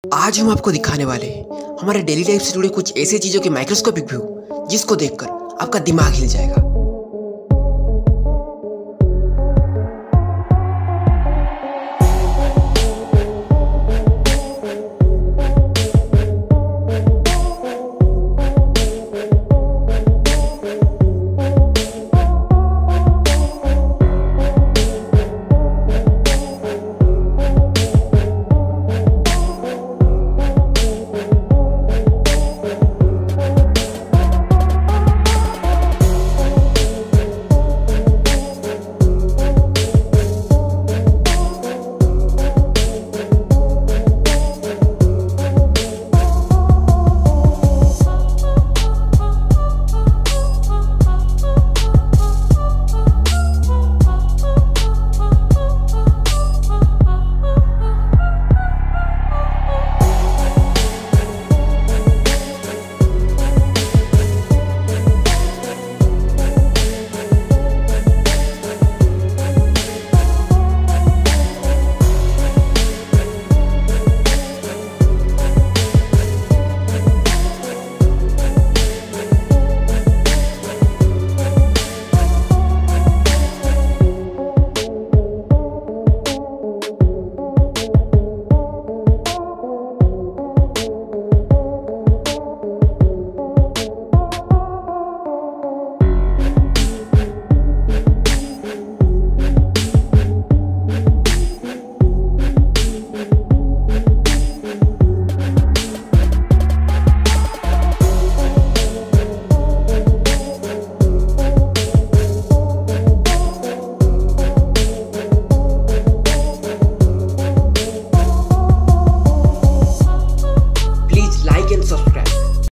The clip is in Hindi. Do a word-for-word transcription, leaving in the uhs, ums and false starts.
आज हम आपको दिखाने वाले हैं हमारे डेली लाइफ से जुड़े कुछ ऐसे चीज़ों के माइक्रोस्कोपिक व्यू जिसको देखकर आपका दिमाग हिल जाएगा।